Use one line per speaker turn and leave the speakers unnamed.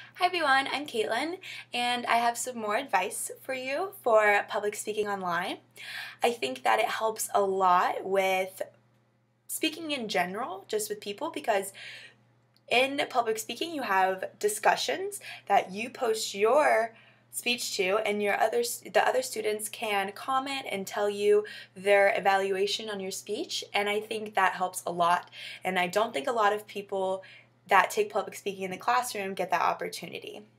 Hi everyone, I'm Kaitlyn, and I have some more advice for you for public speaking online. I think that it helps a lot with speaking in general, just with people, because in public speaking you have discussions that you post your speech to, and the other students can comment and tell you their evaluation on your speech, and I think that helps a lot. And I don't think a lot of people that take public speaking in the classroom get that opportunity.